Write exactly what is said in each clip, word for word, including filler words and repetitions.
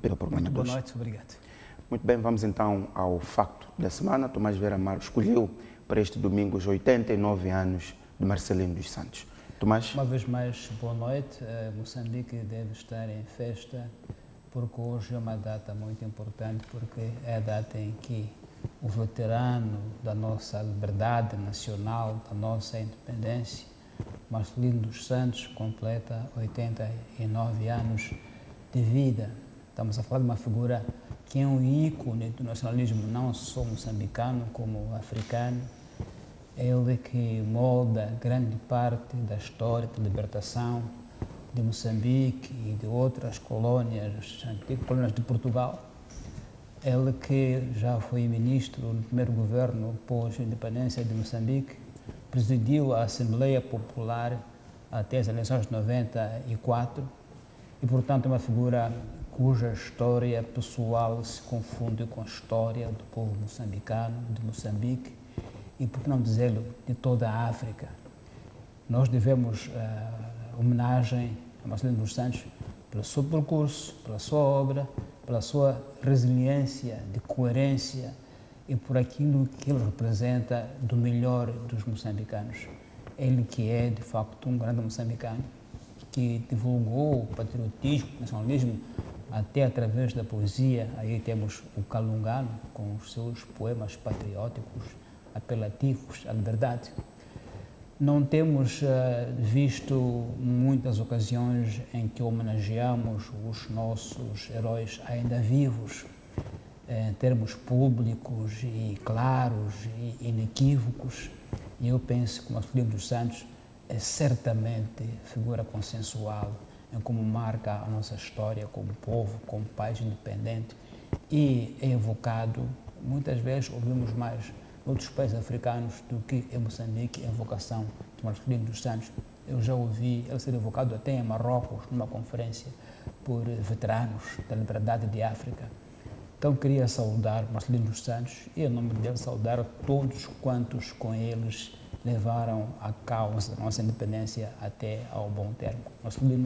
pelo programa. Muito boa noite, obrigado. Muito bem, vamos então ao facto da semana. Tomás Vieira Amaro escolheu para este domingo os oitenta e nove anos de Marcelino dos Santos. Tomás? Uma vez mais, boa noite. Uh, Moçambique deve estar em festa, porque hoje é uma data muito importante, porque é a data em que o veterano da nossa liberdade nacional, da nossa independência, Marcelino dos Santos, completa oitenta e nove anos de vida. Estamos a falar de uma figura que é um ícone do nacionalismo, não só moçambicano, como africano. Ele que molda grande parte da história de libertação de Moçambique e de outras colônias, antigas colônias de Portugal. Ele que já foi ministro no primeiro governo pós-independência de Moçambique, presidiu a Assembleia Popular até as eleições de noventa e quatro e, portanto, é uma figura cuja história pessoal se confunde com a história do povo moçambicano, de Moçambique e, por que não dizê-lo, de toda a África. Nós devemos uh, homenagem a Marcelino dos Santos pelo seu percurso, pela sua obra, pela sua resiliência, de coerência e por aquilo que ele representa do melhor dos moçambicanos. Ele que é, de facto, um grande moçambicano, que divulgou o patriotismo, o nacionalismo, até através da poesia. Aí temos o Calungano, com os seus poemas patrióticos, apelativos à liberdade. Não temos uh, visto muitas ocasiões em que homenageamos os nossos heróis ainda vivos, em termos públicos e claros e inequívocos. E eu penso que o Marcelino dos Santos é certamente figura consensual em como marca a nossa história como povo, como país independente, e é evocado, muitas vezes ouvimos mais outros países africanos do que em Moçambique, a evocação de Marcelino dos Santos. Eu já ouvi ele ser evocado até em Marrocos, numa conferência, por veteranos da liberdade de África. Então queria saudar Marcelino dos Santos e, em nome dele, saudar todos quantos com eles levaram a causa da nossa independência até ao bom termo. Marcelino,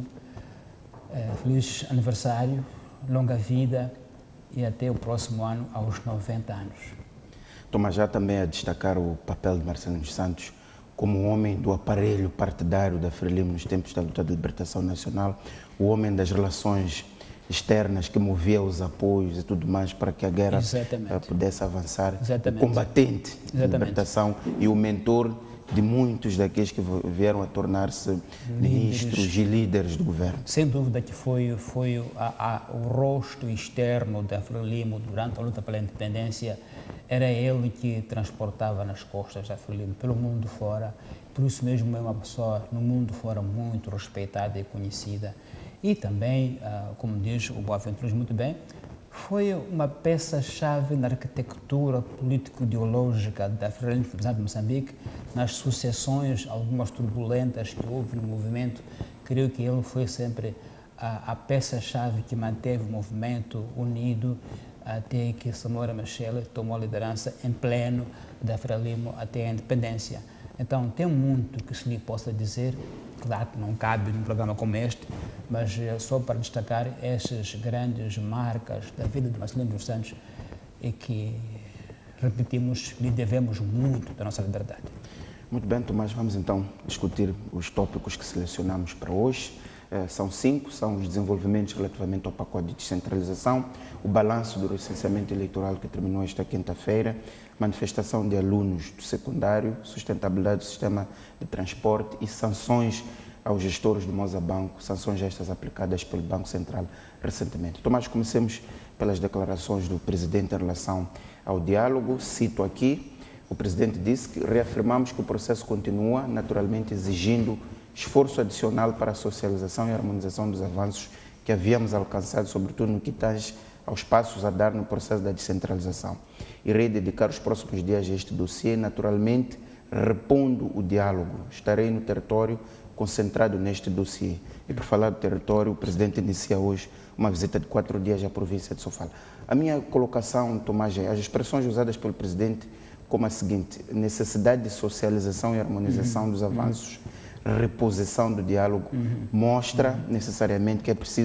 é, feliz aniversário, longa vida e até o próximo ano, aos noventa anos. Tomás, já também a destacar o papel de Marcelino dos Santos como homem do aparelho partidário da Frelimo nos tempos da luta de libertação nacional, o homem das relações externas que movia os apoios e tudo mais para que a guerra uh, pudesse avançar. Exatamente. O combatente Exatamente. de libertação e o mentor de muitos daqueles que vieram a tornar-se ministros e líderes do governo. Sem dúvida que foi, foi a, a, o rosto externo da Frelimo durante a luta pela independência. Era ele que transportava nas costas da Frelimo pelo mundo fora. Por isso mesmo é uma pessoa no mundo fora muito respeitada e conhecida. E também, como diz o Boaventura muito bem, foi uma peça-chave na arquitetura político-ideológica da Frelimo de Moçambique, nas sucessões, algumas turbulentas que houve no movimento. Creio que ele foi sempre a, a peça-chave que manteve o movimento unido até que Samora Machel tomou a liderança em pleno da Frelimo até a independência. Então, tem muito que se lhe possa dizer. Claro que não cabe num programa como este, mas só para destacar essas grandes marcas da vida de Marcelino dos Santos e que, repetimos, lhe devemos muito da nossa liberdade. Muito bem, Tomás, vamos então discutir os tópicos que selecionamos para hoje. Uh, são cinco, são os desenvolvimentos relativamente ao pacote de descentralização, o balanço do recenseamento eleitoral que terminou esta quinta-feira, manifestação de alunos do secundário, sustentabilidade do sistema de transporte e sanções aos gestores do Mozabanco, sanções estas aplicadas pelo Banco Central recentemente. Tomás, comecemos pelas declarações do Presidente em relação ao diálogo. Cito aqui, o Presidente disse que reafirmamos que o processo continua, naturalmente exigindo esforço adicional para a socialização e harmonização dos avanços que havíamos alcançado, sobretudo no que tange aos passos a dar no processo da descentralização. Irei dedicar os próximos dias a este dossiê, naturalmente repondo o diálogo. Estarei no território concentrado neste dossiê. E por falar do território, o Presidente inicia hoje uma visita de quatro dias à província de Sofala. A minha colocação, Tomás, as expressões usadas pelo Presidente como a seguinte: necessidade de socialização e harmonização uhum. dos avanços, uhum. reposição do diálogo, uhum. mostra uhum. necessariamente que é preciso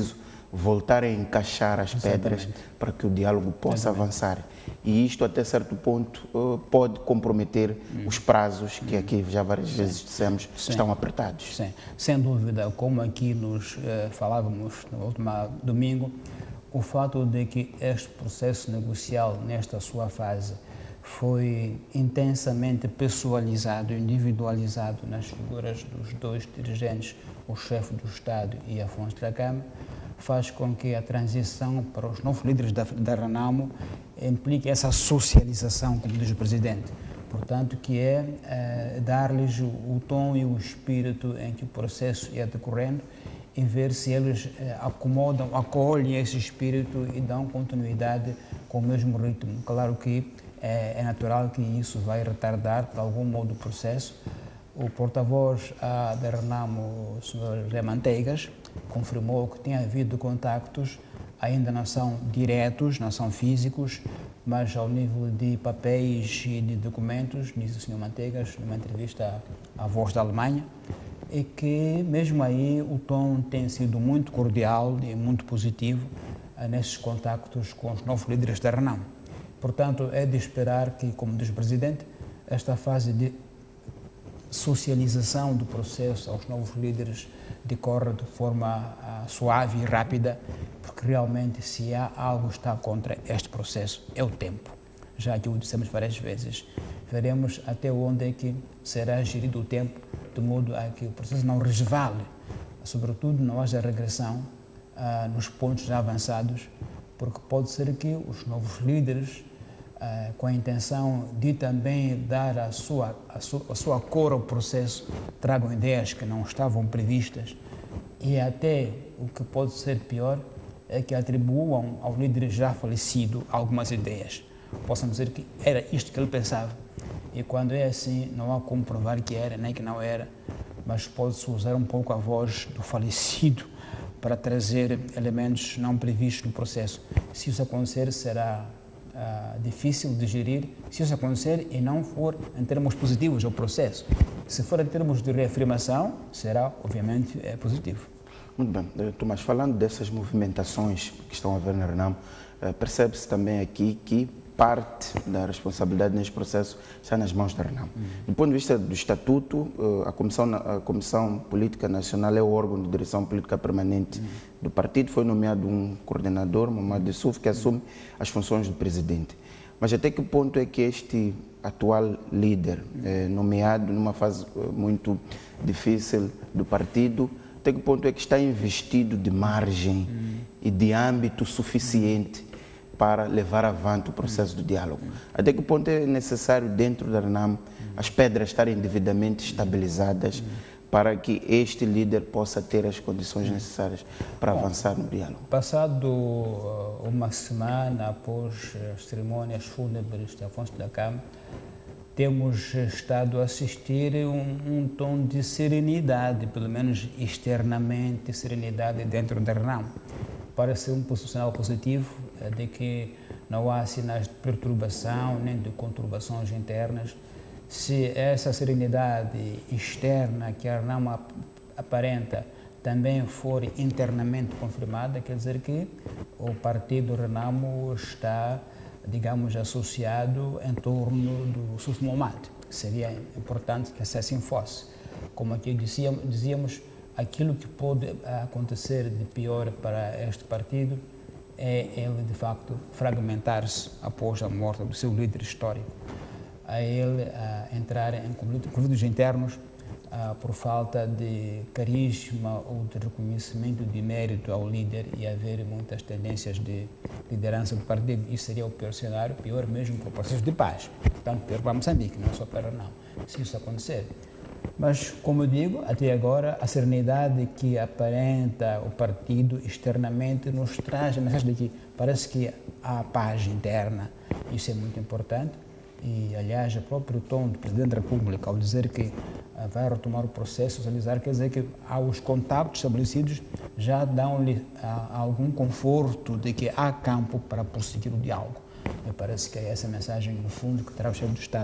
voltar a encaixar as Exatamente. pedras para que o diálogo possa Exatamente. avançar. E isto, até certo ponto, uh, pode comprometer hum. os prazos que aqui já várias Sim. vezes dissemos Sim. estão apertados. Sim, sem dúvida, como aqui nos uh, falávamos no último domingo, o fato de que este processo negocial, nesta sua fase, foi intensamente pessoalizado, individualizado nas figuras dos dois dirigentes, o chefe do Estado e Afonso Dhlakama, faz com que a transição para os novos líderes da, da Renamo implique essa socialização, como diz o Presidente. Portanto, que é, é dar-lhes o, o tom e o espírito em que o processo ia decorrendo e ver se eles é, acomodam, acolhem esse espírito e dão continuidade com o mesmo ritmo. Claro que é, é natural que isso vai retardar, de algum modo, o processo. O porta-voz da Renamo, o senhor José Manteigas, confirmou que tinha havido contactos, ainda não são diretos, não são físicos, mas ao nível de papéis e de documentos, diz o senhor Manteigas, numa entrevista à Voz da Alemanha, e que mesmo aí o tom tem sido muito cordial e muito positivo nesses contactos com os novos líderes da Renamo. Portanto, é de esperar que, como diz o Presidente, esta fase de socialização do processo aos novos líderes decorre de forma uh, suave e rápida, porque realmente se há algo que está contra este processo é o tempo. Já que o dissemos várias vezes, veremos até onde é que será gerido o tempo, de modo a que o processo não resvale, sobretudo não haja regressão uh, nos pontos já avançados, porque pode ser que os novos líderes, Uh, com a intenção de também dar a sua, a, su, a sua cor ao processo, tragam ideias que não estavam previstas e até o que pode ser pior é que atribuam ao líder já falecido algumas ideias. Possam dizer que era isto que ele pensava e quando é assim não há como provar que era nem que não era, mas pode-se usar um pouco a voz do falecido para trazer elementos não previstos no processo. Se isso acontecer, será Uh, difícil de gerir, se isso acontecer e não for em termos positivos o processo. Se for em termos de reafirmação, será, obviamente, é positivo. Muito bem. Tomás, falando dessas movimentações que estão a haver na Renamo, uh, percebe-se também aqui que parte da responsabilidade neste processo está nas mãos da Renamo. Uhum. Do ponto de vista do Estatuto, uh, a, Comissão, a Comissão Política Nacional é o órgão de direção política permanente uhum. do partido. Foi nomeado um coordenador, Mamadou Issoufou, que assume as funções do presidente. Mas até que ponto é que este atual líder, eh, nomeado numa fase eh, muito difícil do partido, até que ponto é que está investido de margem uhum. e de âmbito suficiente para levar avante o processo do diálogo? Até que ponto é necessário, dentro da Renamo, as pedras estarem devidamente estabilizadas para que este líder possa ter as condições necessárias para Bom, avançar no diálogo? Passado uh, uma semana após as cerimônias fúnebres de Afonso Dhlakama, temos estado a assistir um, um tom de serenidade, pelo menos externamente, serenidade dentro da Renamo. Parece um sinal positivo de que não há sinais de perturbação nem de conturbações internas. Se essa serenidade externa que a Renamo aparenta também for internamente confirmada, quer dizer que o partido Renamo está, digamos, associado em torno do Issoufou Mamadou. Seria importante que assim fosse. Como aqui dizíamos, dizíamos aquilo que pode acontecer de pior para este partido é ele, de facto, fragmentar-se após a morte do seu líder histórico. A ele a entrar em conflitos internos a, por falta de carisma ou de reconhecimento de mérito ao líder e haver muitas tendências de liderança do partido. Isso seria o pior cenário, pior mesmo para o processo de paz. Portanto, pior para Moçambique, não só para não, se isso acontecer. Mas, como eu digo, até agora, a serenidade que aparenta o partido externamente nos traz a mensagem de que parece que há paz interna. Isso é muito importante. E, aliás, o próprio tom do Presidente da República, ao dizer que uh, vai retomar o processo, socializar, quer dizer que há os contactos estabelecidos já dão-lhe uh, algum conforto de que há campo para prosseguir o diálogo. Me parece que é essa mensagem, no fundo, que terá o chefe do Estado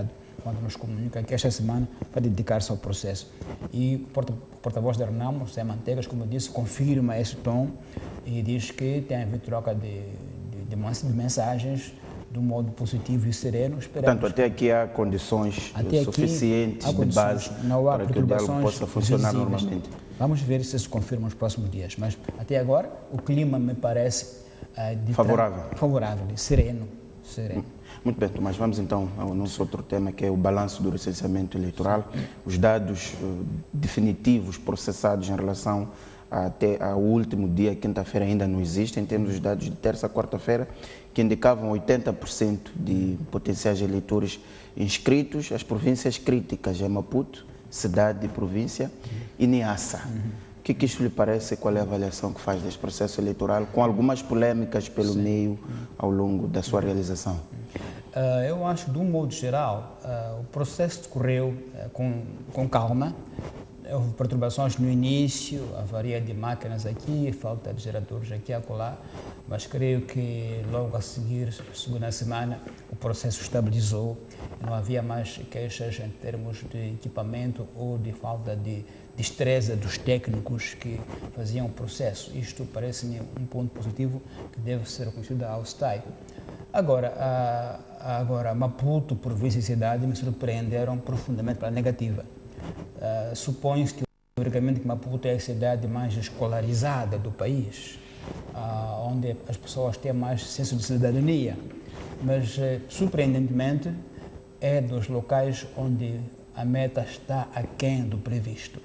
quando nos comunica que esta semana vai dedicar-se ao processo. E o porta, porta-voz da Renamo, José Manteigas, como eu disse, confirma esse tom e diz que tem havido troca de, de, de mensagens de um modo positivo e sereno. Esperamos. Portanto, até aqui há condições até suficientes há condições, de base não há para que o diálogo possa funcionar visíveis. normalmente. Vamos ver se isso confirma nos próximos dias, mas até agora o clima me parece uh, de favorável. favorável, sereno, sereno. Muito bem, Tomás, vamos então ao nosso outro tema, que é o balanço do recenseamento eleitoral, os dados uh, definitivos processados em relação até ao último dia, quinta-feira, ainda não existem. Temos os dados de terça a quarta-feira, que indicavam oitenta por cento de potenciais eleitores inscritos. As províncias críticas é Maputo, cidade e província, e Niassa. Uhum. O que, que isto lhe parece? Qual é a avaliação que faz deste processo eleitoral, com algumas polêmicas pelo Sim. meio ao longo da sua realização? Uh, eu acho que, de um modo geral, uh, o processo decorreu uh, com, com calma. Houve perturbações no início, avaria de máquinas aqui, falta de geradores aqui e acolá, mas creio que logo a seguir, segunda semana, o processo estabilizou. Não havia mais queixas em termos de equipamento ou de falta de destreza dos técnicos que faziam o processo. Isto parece-me um ponto positivo que deve ser reconhecido ao S T A I. Agora, a, agora Maputo, província e cidade, me surpreenderam profundamente pela negativa. Uh, Supõe-se teoricamente que Maputo é a cidade mais escolarizada do país, uh, onde as pessoas têm mais senso de cidadania, mas uh, surpreendentemente é dos locais onde a meta está aquém do previsto.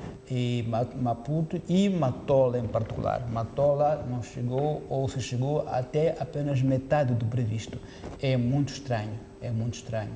E Maputo e Matola em particular. Matola não chegou, ou se chegou até apenas metade do previsto. É muito estranho, é muito estranho.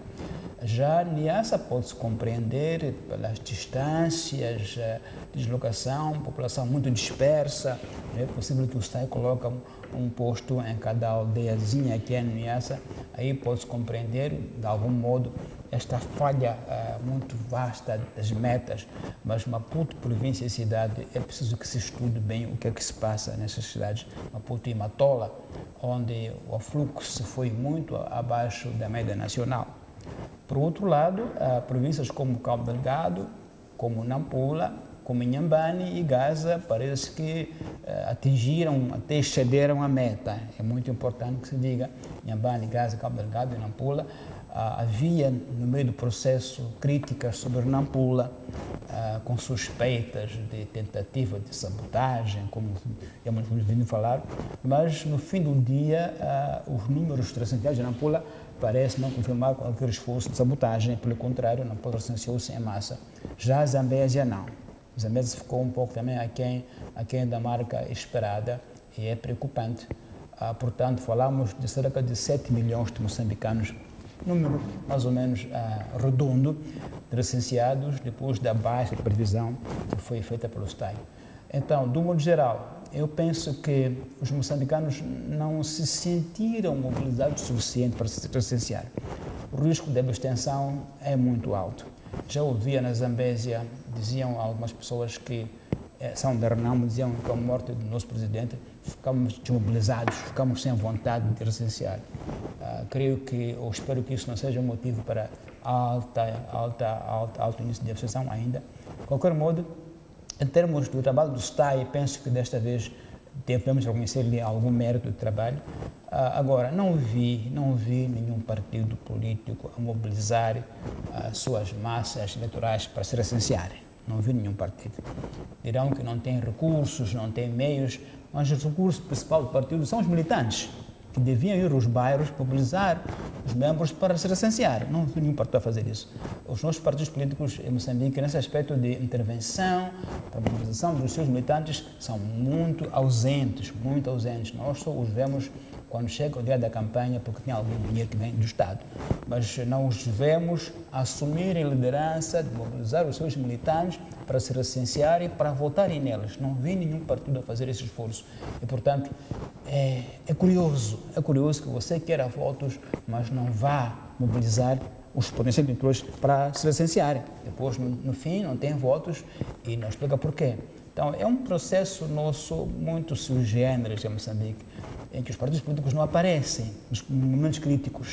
Já Niassa pode-se compreender pelas distâncias, deslocação, população muito dispersa. É possível que o S T A I coloque um posto em cada aldeiazinha que é Niassa. Aí pode-se compreender, de algum modo, esta falha uh, muito vasta das metas, mas Maputo, província e cidade, é preciso que se estude bem o que é que se passa nessas cidades, Maputo e Matola, onde o fluxo foi muito abaixo da média nacional. Por outro lado, uh, províncias como Cabo Delgado, como Nampula, como Inhambane e Gaza, parece que uh, atingiram, até excederam a meta. É muito importante que se diga, Inhambane, Gaza, Cabo Delgado e Nampula. Uh, havia, no meio do processo, críticas sobre Nampula, uh, com suspeitas de tentativa de sabotagem, como hemos vindo falar, mas no fim do dia, uh, os números recenseados de Nampula parecem não confirmar qualquer esforço de sabotagem, pelo contrário, Nampula recenseou-se em massa. Já a Zambésia não. A Zambésia ficou um pouco também aquém, aquém da marca esperada e é preocupante. Uh, portanto, falamos de cerca de sete milhões de moçambicanos, número mais ou menos uh, redondo, de recenseados depois da baixa de previsão que foi feita pelo S T A I. Então, de um modo geral, eu penso que os moçambicanos não se sentiram mobilizados o suficiente para se recensear. O risco de abstenção é muito alto. Já ouvia na Zambésia, diziam algumas pessoas que eh, são da Renamo, diziam que com a morte do nosso presidente ficamos desmobilizados, ficamos sem vontade de recensear. Uh, creio que, ou espero que isso não seja um motivo para alta, alta, alta, alto índice de abstenção ainda. De qualquer modo, em termos do trabalho do S T A I, penso que desta vez devemos reconhecer-lhe algum mérito do trabalho. Uh, agora, não vi, não vi nenhum partido político a mobilizar uh, suas massas eleitorais para se recensearem. Não vi nenhum partido. Dirão que não tem recursos, não tem meios, mas o recurso principal do partido são os militantes, que deviam ir aos bairros mobilizar os membros para se recensear. Não vi nenhum partido a fazer isso. Os nossos partidos políticos em Moçambique, nesse aspecto de intervenção, para a mobilização dos seus militantes, são muito ausentes, muito ausentes. Nós só os vemos quando chega o dia da campanha, porque tem algum dinheiro que vem do Estado. Mas não os vemos assumirem liderança, de mobilizar os seus militantes para se recensearem, para votarem neles. Não vi nenhum partido a fazer esse esforço. E, portanto, é, é curioso, é curioso que você queira votos, mas não vá mobilizar os potenciais eleitores para se recensearem. Depois, no, no fim, não tem votos e não explica porquê. Então, é um processo nosso muito sui generis em Moçambique, em que os partidos políticos não aparecem nos momentos críticos.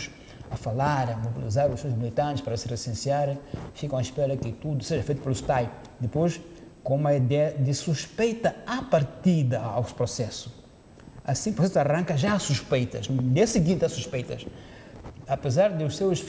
a falar, a mobilizar os seus militantes para se recensearem, ficam à espera que tudo seja feito pelo S T A I. Depois, com uma ideia de suspeita à partida aos processos. Assim que o processo arranca, já há suspeitas. No dia seguinte há suspeitas. Apesar de os seus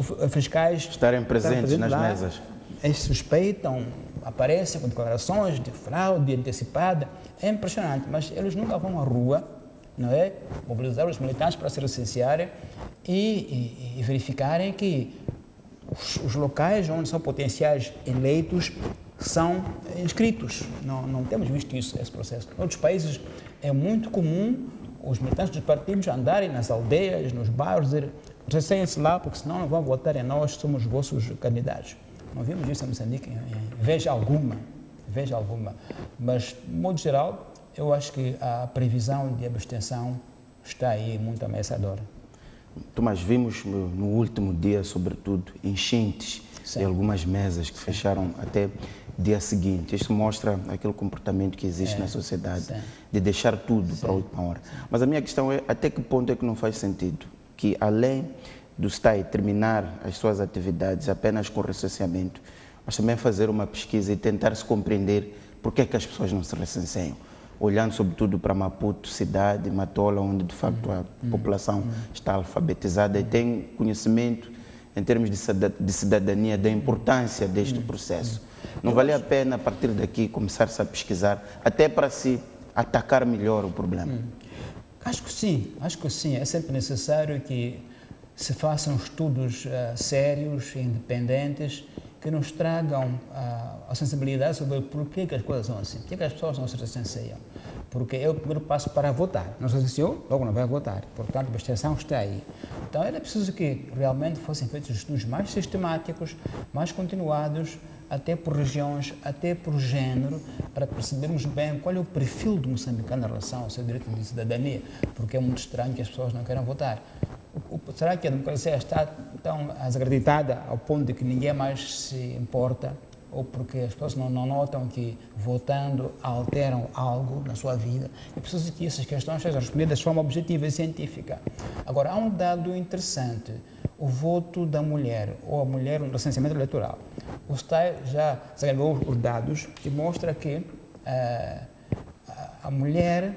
fiscais estarem presentes nas lá, mesas. Eles suspeitam, aparecem com declarações de fraude antecipada. É impressionante, mas eles nunca vão à rua, não é? Mobilizar os militantes para se recensearem e, e, e verificarem que os, os locais onde são potenciais eleitos são inscritos. Não, não temos visto isso, esse processo. Em outros países é muito comum os militantes dos partidos andarem nas aldeias, nos bairros, dizer, recensem-se lá, porque senão não vão votar em nós, somos vossos candidatos. Não vimos isso em Moçambique, em vez alguma, vez alguma. Mas, de modo geral, eu acho que a previsão de abstenção está aí muito ameaçadora. Tomás, vimos no, no último dia, sobretudo, enchentes Sim. de algumas mesas que Sim. fecharam até dia seguinte. Isto mostra aquele comportamento que existe é. na sociedade, Sim. de deixar tudo Sim. para a última hora. Mas a minha questão é, até que ponto é que não faz sentido que, além do S T A I terminar as suas atividades apenas com recenseamento, mas também fazer uma pesquisa e tentar se compreender por que é que as pessoas não se recenseiam, olhando sobretudo para Maputo, cidade, Matola, onde de facto a uhum. população uhum. está alfabetizada uhum. e tem conhecimento em termos de cidadania da importância deste uhum. processo. Não valia a pena, a partir daqui, começar-se a pesquisar, até para se atacar melhor o problema? Uhum. Acho que sim, acho que sim. É sempre necessário que se façam estudos uh, sérios e independentes que nos tragam uh, a sensibilidade sobre por que, que as coisas são assim, por que, que as pessoas não se recenseiam. Porque é o primeiro passo para votar. Não se recenseou, logo não vai votar. Portanto, a abstenção está aí. Então, era preciso que realmente fossem feitos estudos mais sistemáticos, mais continuados, até por regiões, até por género, para percebermos bem qual é o perfil do moçambicano em relação ao seu direito de cidadania, porque é muito estranho que as pessoas não queiram votar. O, o, será que a democracia está tão desacreditada ao ponto de que ninguém mais se importa, ou porque as pessoas não, não notam que votando alteram algo na sua vida? É preciso que essas questões sejam respondidas de forma objetiva e científica. Agora, há um dado interessante. O voto da mulher, ou a mulher no recenseamento eleitoral. O S T A I já agregou os dados e mostra que uh, a mulher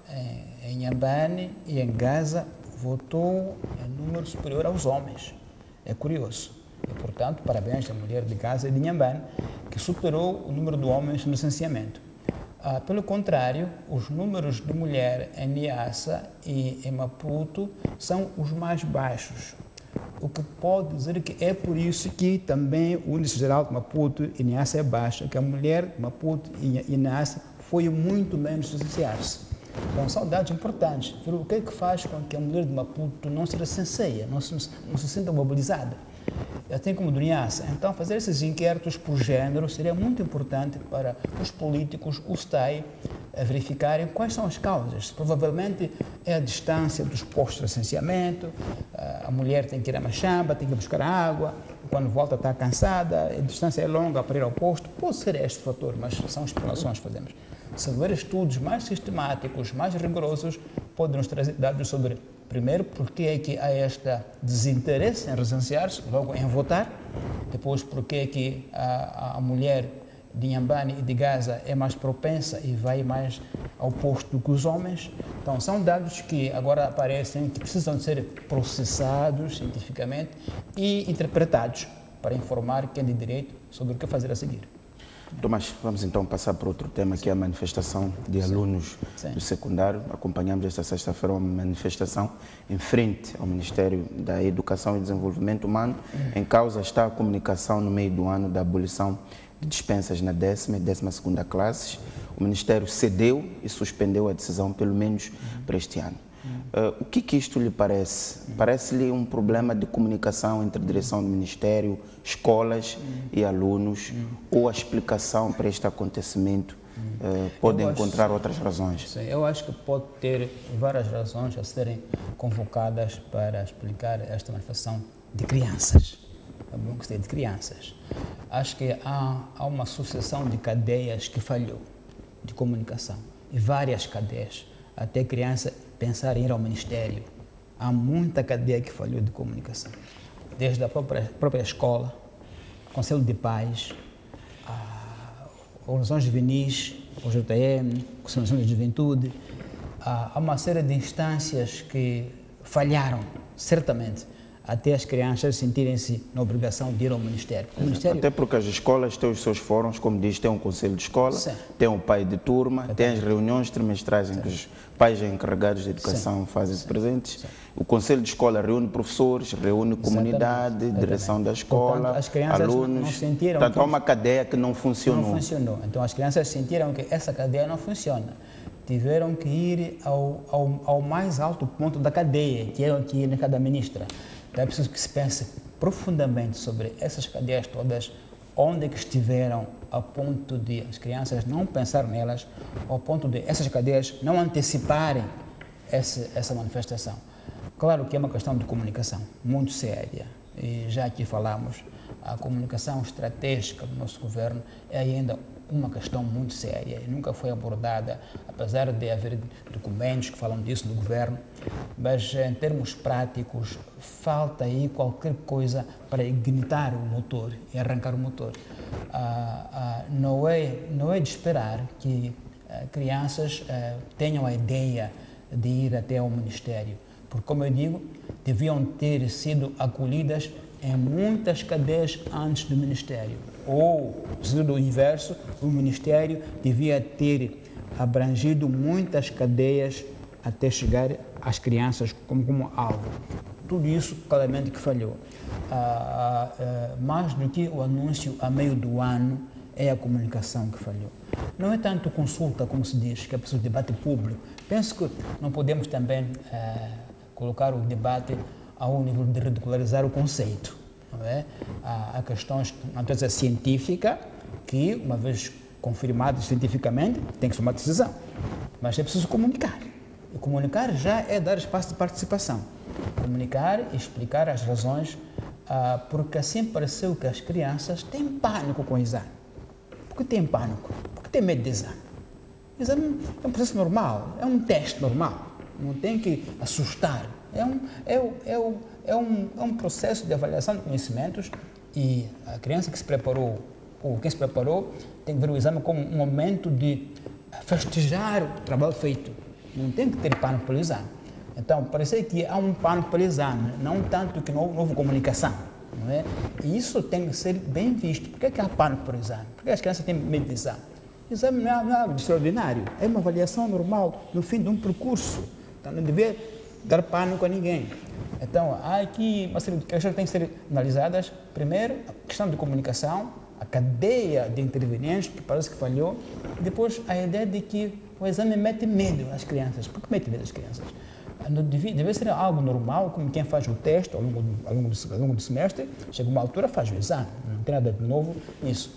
em, em Inhambane e em Gaza votou em número superior aos homens. É curioso. E, portanto, parabéns à mulher de Gaza e de Inhambane, que superou o número de homens no licenciamento. Uh, pelo contrário, os números de mulher em Niassa e em Maputo são os mais baixos. O que pode dizer que é por isso que também o índice geral de Maputo e Niassa é baixo, que a mulher de Maputo e Niassa foi muito menos licenciar-se. Então, são dados importantes. O que é que faz com que a mulher de Maputo não se recenseie, não se, não se sinta mobilizada? Assim como do Niassa. Então, fazer esses inquéritos por género seria muito importante para os políticos, o S T A I, verificarem quais são as causas. Provavelmente é a distância dos postos de recenseamento, a mulher tem que ir a Machamba, tem que buscar água, quando volta está cansada, a distância é longa para ir ao posto. Pode ser este fator, mas são explanações que fazemos. Se houver estudos mais sistemáticos, mais rigorosos, podem nos trazer dados sobre, primeiro, porque é que há este desinteresse em recensear-se, logo em votar, depois, porque é que a, a mulher de Inhambane e de Gaza é mais propensa e vai mais ao posto do que os homens. Então, são dados que agora aparecem, que precisam de ser processados cientificamente e interpretados para informar quem tem direito sobre o que fazer a seguir. Tomás, vamos então passar para outro tema, que é a manifestação de Sim. alunos Sim. do secundário. Acompanhamos esta sexta-feira uma manifestação em frente ao Ministério da Educação e Desenvolvimento Humano. Em causa está a comunicação no meio do ano da abolição de dispensas na décima e décima segunda classes. O Ministério cedeu e suspendeu a decisão, pelo menos uhum. para este ano. Uhum. Uh, o que, que isto lhe parece? Uhum. Parece-lhe um problema de comunicação entre a direção do Ministério, escolas uhum. e alunos, uhum. ou a explicação para este acontecimento uhum. uh, pode eu encontrar acho, outras razões? Sim, eu acho que pode ter várias razões a serem convocadas para explicar esta manifestação de crianças. É bom que seja de crianças. Acho que há, há uma sucessão de cadeias que falhou de comunicação, e várias cadeias, até criança pensar em ir ao Ministério, há muita cadeia que falhou de comunicação. Desde a própria, própria escola, Conselho de Pais, a organizações juvenis, o J M, Conselho de Juventude, há uma série de instâncias que falharam, certamente, até as crianças sentirem-se na obrigação de ir ao Ministério. O Ministério... Até porque as escolas têm os seus fóruns, como diz, tem um conselho de escola, Sim. tem um pai de turma, tem as reuniões trimestrais em que os pais encarregados de educação Sim. fazem Sim. presentes. Sim. O conselho de escola reúne professores, reúne comunidade, Exatamente. direção da escola, Portanto, as crianças alunos. Não sentiram Portanto, que... há uma cadeia que não funcionou. Não funcionou. Então, as crianças sentiram que essa cadeia não funciona. Tiveram que ir ao, ao, ao mais alto ponto da cadeia, que é que ir na cada ministra. Então, é preciso que se pense profundamente sobre essas cadeias todas, onde é que estiveram, a ponto de as crianças não pensar nelas, ao ponto de essas cadeias não anteciparem essa, essa manifestação. Claro que é uma questão de comunicação muito séria, e já aqui falamos, a comunicação estratégica do nosso governo é ainda uma questão muito séria e nunca foi abordada, apesar de haver documentos que falam disso no governo, mas em termos práticos falta aí qualquer coisa para ignitar o motor e arrancar o motor. Ah, ah, não é, não é de esperar que ah, crianças ah, tenham a ideia de ir até ao Ministério, porque, como eu digo, deviam ter sido acolhidas em muitas cadeias antes do Ministério. Ou, se do inverso, o Ministério devia ter abrangido muitas cadeias até chegar às crianças como, como alvo. Tudo isso, claramente, que falhou. Ah, ah, mais do que o anúncio a meio do ano, é a comunicação que falhou. Não é tanto consulta, como se diz, que é preciso debate público. Penso que não podemos também ah, colocar o debate ao nível de ridicularizar o conceito. Não é? Há, há questões de natureza científica que, uma vez confirmadas cientificamente, tem que tomar decisão. Mas é preciso comunicar. E comunicar já é dar espaço de participação. Comunicar e explicar as razões, ah, porque assim pareceu que as crianças têm pânico com o exame. Por que têm pânico? Porque têm medo de exame. O exame é um processo normal, é um teste normal. Não tem que assustar. É um, é, é, é, um, é um processo de avaliação de conhecimentos e a criança que se preparou, ou quem se preparou, tem que ver o exame como um momento de festejar o trabalho feito. Não tem que ter pânico pelo exame. Então, parece que há um pânico pelo exame, não tanto que não houve comunicação. Não é? E isso tem que ser bem visto. Por que, é que há pânico pelo exame? Por que as crianças têm medo de exame? O exame não é, não é algo extraordinário, é uma avaliação normal no fim de um percurso. Então, não deve dar pânico a ninguém. Então, há aqui uma série de questões que têm que ser analisadas. Primeiro, a questão de comunicação, a cadeia de intervenientes, que parece que falhou. Depois, a ideia de que o exame mete medo às crianças. Por que mete medo às crianças? Deve, deve ser algo normal, como quem faz o teste ao longo, do, ao, longo do, ao longo do semestre, chega uma altura, faz o exame. Não tem nada de novo nisso.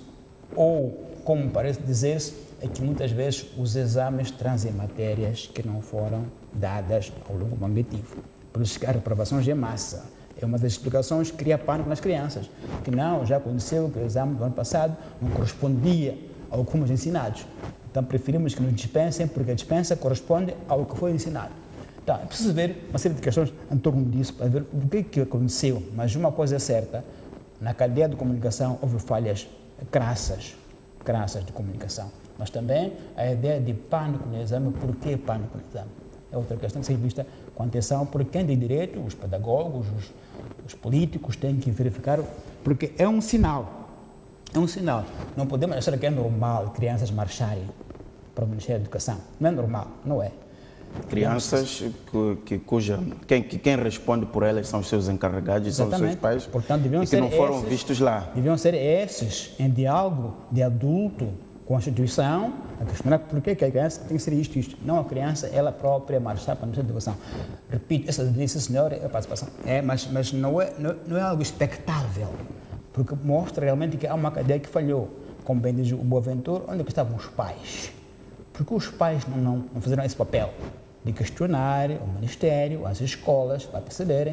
Ou, como parece dizer-se, é que muitas vezes os exames trazem matérias que não foram dadas ao longo do ano letivo. Por isso que a reprovação já é massa. É uma das explicações que cria pânico nas crianças. Que não, já aconteceu que o exame do ano passado não correspondia ao que fomos ensinados. Então preferimos que nos dispensem, porque a dispensa corresponde ao que foi ensinado. Então, é preciso ver uma série de questões em torno disso, para ver o que, que aconteceu. Mas uma coisa é certa, na cadeia de comunicação houve falhas crassas, crassas de comunicação. Mas também a ideia de pânico no exame, por que pânico no exame? É outra questão que tem que ser vista com atenção, porque quem tem direito, os pedagogos, os, os políticos, têm que verificar, porque é um sinal. É um sinal. Não podemos achar que é normal crianças marcharem para o Ministério da Educação. Não é normal, não é. Crianças que, que, cuja, quem, que quem responde por elas são os seus encarregados, são os seus pais, portanto, deviam e que ser não foram esses, vistos lá. Deviam ser esses, em diálogo de adulto com a instituição, a questionar por que a criança tem que ser isto isto. Não a criança, ela própria, marchar para a Ministério da Educação. Repito, essa disse, senhor, é a participação. É, mas, mas não, é, não, não é algo expectável, porque mostra realmente que há uma cadeia que falhou. Como bem diz o Boaventura, onde é que estavam os pais? Porque os pais não, não, não fizeram esse papel de questionar o Ministério, as escolas, para perceberem.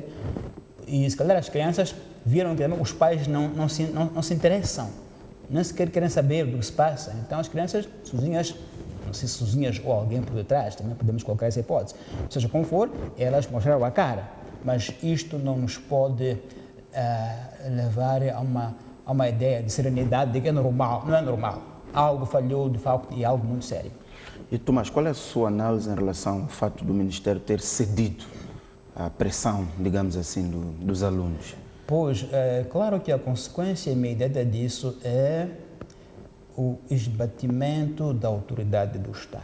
E, se calhar, as crianças viram que os pais não, não, se, não, não se interessam, nem sequer querem saber do que se passa. Então, as crianças sozinhas não sei se sozinhas ou alguém por detrás, também podemos colocar essa hipótese. Seja como for, elas mostraram a cara, mas isto não nos pode uh, levar a uma, a uma ideia de serenidade de que é normal, não é normal. Algo falhou, de facto, e algo muito sério. E Tomás, qual é a sua análise em relação ao fato do Ministério ter cedido à pressão, digamos assim, do, dos alunos? Pois, é claro que a consequência imediata disso é o esbatimento da autoridade do Estado.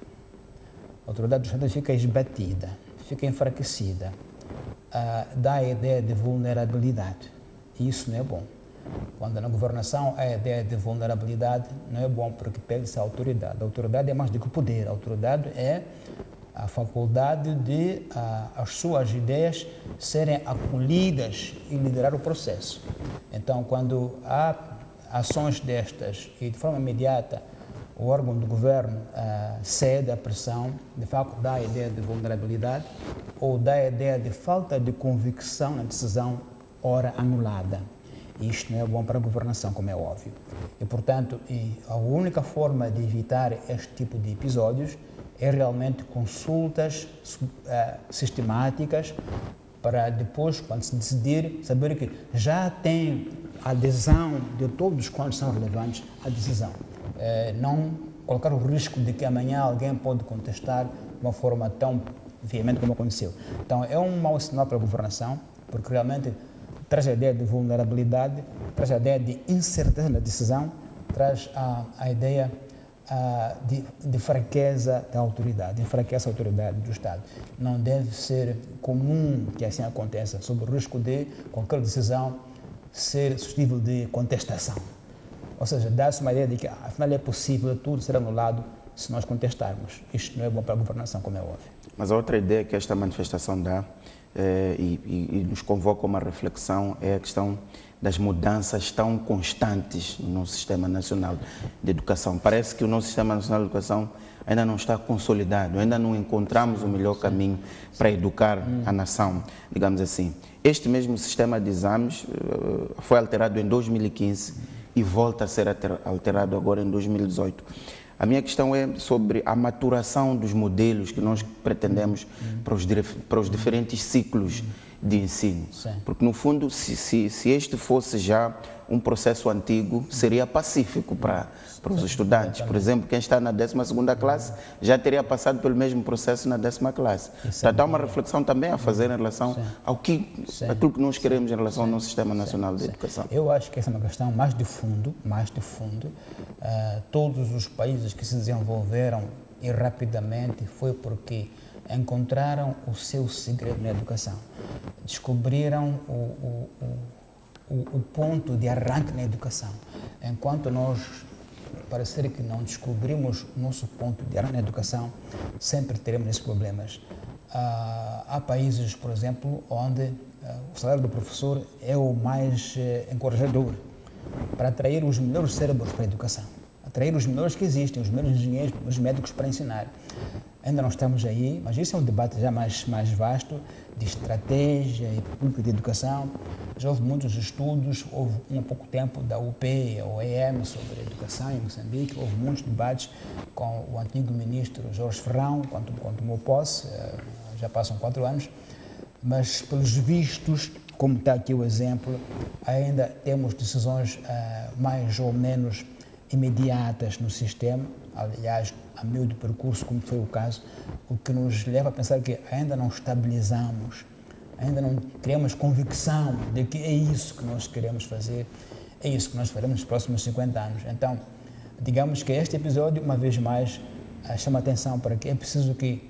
A autoridade do Estado fica esbatida, fica enfraquecida, uh, dá a ideia de vulnerabilidade. E isso não é bom. Quando na governação há a ideia de vulnerabilidade, não é bom porque perde-se a autoridade. A autoridade é mais do que o poder. A autoridade é a faculdade de uh, as suas ideias serem acolhidas e liderar o processo. Então, quando há ações destas e de forma imediata o órgão do governo uh, cede à pressão, de facto dá a ideia de vulnerabilidade ou dá a ideia de falta de convicção na decisão ora anulada. E isto não é bom para a governação, como é óbvio. E, portanto, e a única forma de evitar este tipo de episódios é realmente consultas uh, sistemáticas para depois, quando se decidir, saber que já tem a adesão de todos quantos são relevantes à decisão. Uh, não colocar o risco de que amanhã alguém pode contestar de uma forma tão veemente como aconteceu. Então, é um mau sinal para a governação, porque realmente traz a ideia de vulnerabilidade, traz a ideia de incerteza na decisão, traz a, a ideia a, de, de fraqueza da autoridade, enfraquece a autoridade do Estado. Não deve ser comum que assim aconteça, sob o risco de qualquer decisão ser suscetível de contestação. Ou seja, dá-se uma ideia de que, afinal, é possível tudo ser anulado se nós contestarmos. Isto não é bom para a governação, como é óbvio. Mas a outra ideia que esta manifestação dá É, e, e, e nos convoca a uma reflexão é a questão das mudanças tão constantes no Sistema Nacional de Educação. Parece que o nosso Sistema Nacional de Educação ainda não está consolidado, ainda não encontramos o melhor caminho para educar a nação, digamos assim. Este mesmo sistema de exames uh, foi alterado em dois mil e quinze e volta a ser alterado agora em dois mil e dezoito. A minha questão é sobre a maturação dos modelos que nós pretendemos uhum. para, os, para os diferentes ciclos de ensino. Sim. Porque, no fundo, se, se, se este fosse já um processo antigo, seria pacífico para, para os estudantes. Por exemplo, quem está na décima segunda classe já teria passado pelo mesmo processo na décima classe. Portanto, há uma reflexão também a fazer em relação Sim. ao que, aquilo que nós queremos em relação Sim. ao nosso Sistema Nacional Sim. de Educação. Eu acho que essa é uma questão mais de fundo, mais de fundo. Uh, todos os países que se desenvolveram e rapidamente foi porque encontraram o seu segredo na educação. Descobriram o, o, o, o ponto de arranque na educação. Enquanto nós, parecer que não descobrimos o nosso ponto de arranque na educação, sempre teremos esses problemas. Uh, há países, por exemplo, onde uh, o salário do professor é o mais uh, encorajador para atrair os melhores cérebros para a educação, atrair os melhores que existem, os melhores engenheiros, os médicos para ensinar. Ainda não estamos aí, mas isso é um debate já mais, mais vasto de estratégia e política de educação. Já houve muitos estudos, houve um há pouco tempo da U P, a O E M, sobre a educação em Moçambique, houve muitos debates com o antigo ministro Jorge Ferrão, quando, quando tomou posse, já passam quatro anos, mas pelos vistos, como está aqui o exemplo, ainda temos decisões uh, mais ou menos imediatas no sistema, aliás, a meio do percurso, como foi o caso, o que nos leva a pensar que ainda não estabilizamos, ainda não criamos convicção de que é isso que nós queremos fazer, é isso que nós faremos nos próximos cinquenta anos. Então, digamos que este episódio, uma vez mais, chama a atenção para que é preciso que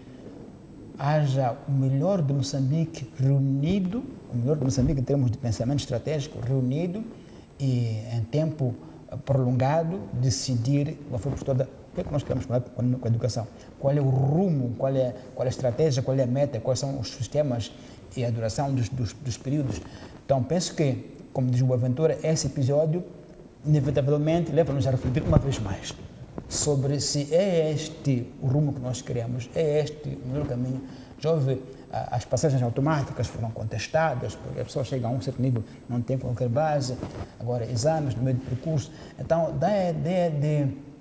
haja o melhor de Moçambique reunido, o melhor de Moçambique em termos de pensamento estratégico reunido e em tempo prolongado decidir, de uma forma por toda, o que é que nós queremos falar com a educação, qual é o rumo, qual é, qual é a estratégia, qual é a meta, quais são os sistemas e a duração dos, dos, dos períodos. Então, penso que, como diz o Boaventura, esse episódio, inevitavelmente, leva-nos a refletir uma vez mais sobre se é este o rumo que nós queremos, é este o melhor caminho. Já houve, as passagens automáticas foram contestadas, porque a pessoa chega a um certo nível, não tem qualquer base, agora exames no meio do percurso. Então, dá a ideia de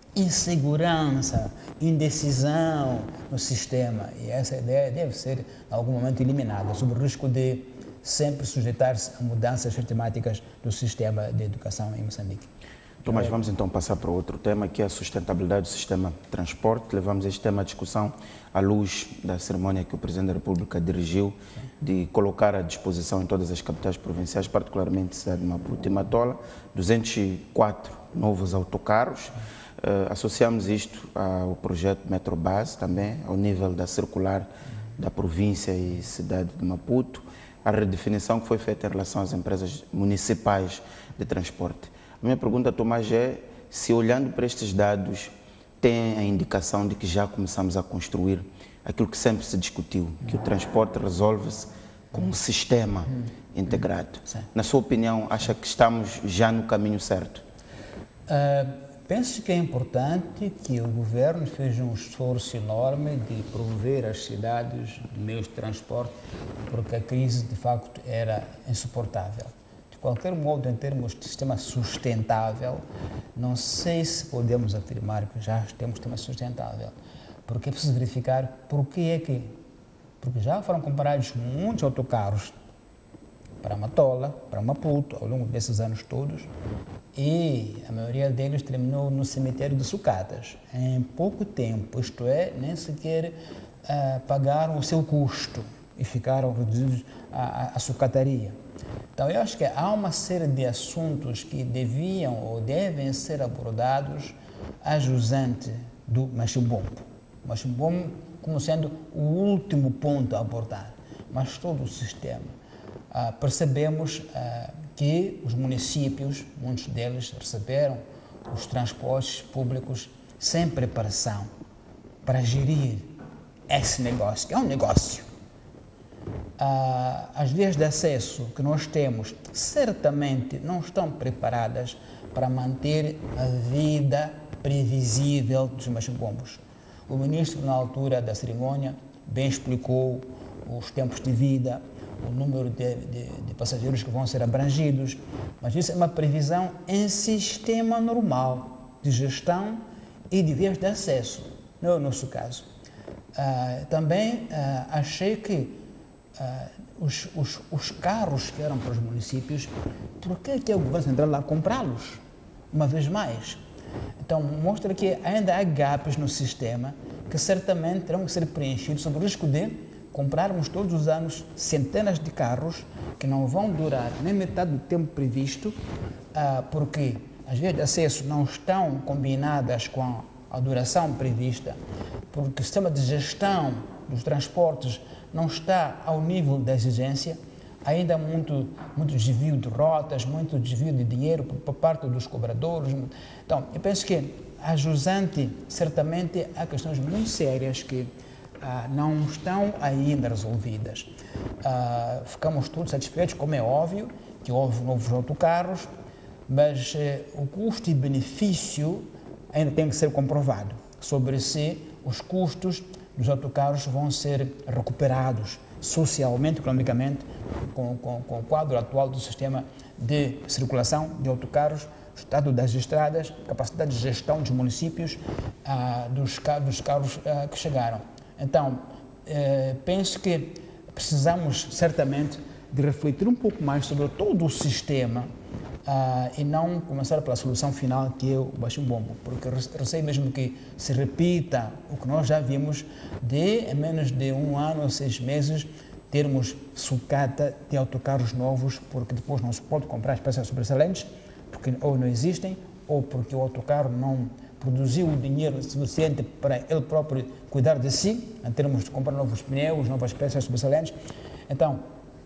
insegurança, indecisão no sistema. E essa ideia deve ser, em algum momento, eliminada, sob o risco de sempre sujeitar-se a mudanças sistemáticas do sistema de educação em Moçambique. Tomás, vamos então passar para outro tema, que é a sustentabilidade do sistema de transporte. Levamos este tema à discussão à luz da cerimónia que o Presidente da República dirigiu de colocar à disposição em todas as capitais provinciais, particularmente a cidade de Maputo e Matola, duzentos e quatro novos autocarros. Uh, associamos isto ao projeto Metrobus também, ao nível da circular da província e cidade de Maputo, a redefinição que foi feita em relação às empresas municipais de transporte. A minha pergunta, Tomás, é se olhando para estes dados tem a indicação de que já começamos a construir aquilo que sempre se discutiu, que o transporte resolve-se com um sistema integrado. Na sua opinião, acha que estamos já no caminho certo? Uh, penso que é importante que o governo fez um esforço enorme de promover as cidades de meios de transporte, porque a crise, de facto, era insuportável. De qualquer modo, em termos de sistema sustentável, não sei se podemos afirmar que já temos sistema sustentável, porque é preciso verificar por que é que, porque já foram comprados muitos autocarros para Matola, para Maputo, ao longo desses anos todos, e a maioria deles terminou no cemitério de sucatas, em pouco tempo, isto é, nem sequer uh, pagaram o seu custo e ficaram reduzidos à, à sucataria. Então, eu acho que há uma série de assuntos que deviam ou devem ser abordados a jusante do machimbombo. O machimbombo como sendo o último ponto a abordar, mas todo o sistema. Ah, percebemos ah, que os municípios, muitos deles, receberam os transportes públicos sem preparação para gerir esse negócio, que é um negócio. Ah, as vias de acesso que nós temos certamente não estão preparadas para manter a vida previsível dos machimbombos. O ministro, na altura da cerimônia, bem explicou os tempos de vida, o número de, de, de passageiros que vão ser abrangidos, mas isso é uma previsão em sistema normal de gestão e de vias de acesso, não é o nosso caso. Ah, também ah, achei que ah, os, os, os carros que eram para os municípios, por que, que o governo central lá comprá-los, uma vez mais? Então, mostra que ainda há gaps no sistema que certamente terão que ser preenchidos sob o risco de comprarmos todos os anos centenas de carros que não vão durar nem metade do tempo previsto, ah, porque as vias de acesso não estão combinadas com a, a duração prevista, porque o sistema de gestão dos transportes não está ao nível da exigência, ainda há muito, muito desvio de rotas, muito desvio de dinheiro por, por parte dos cobradores. Então, eu penso que a jusante, certamente, há questões muito sérias que ah, não estão ainda resolvidas. Ah, ficamos todos satisfeitos, como é óbvio, que houve novos autocarros, mas eh, o custo e benefício ainda tem que ser comprovado. Sobre se os custos dos autocarros vão ser recuperados socialmente, economicamente, com, com, com o quadro atual do sistema de circulação de autocarros, estado das estradas, capacidade de gestão dos municípios, ah, dos, dos carros ah, que chegaram. Então, eh, penso que precisamos certamente de refletir um pouco mais sobre todo o sistema ah, e não começar pela solução final, que é o baixo-bombo, porque receio mesmo que se repita o que nós já vimos de, em menos de um ano ou seis meses, termos sucata de autocarros novos, porque depois não se pode comprar as peças sobressalentes, porque ou não existem, ou porque o autocarro não produziu o dinheiro suficiente para ele próprio cuidar de si, em termos de comprar novos pneus, novas peças sobressalentes. Então,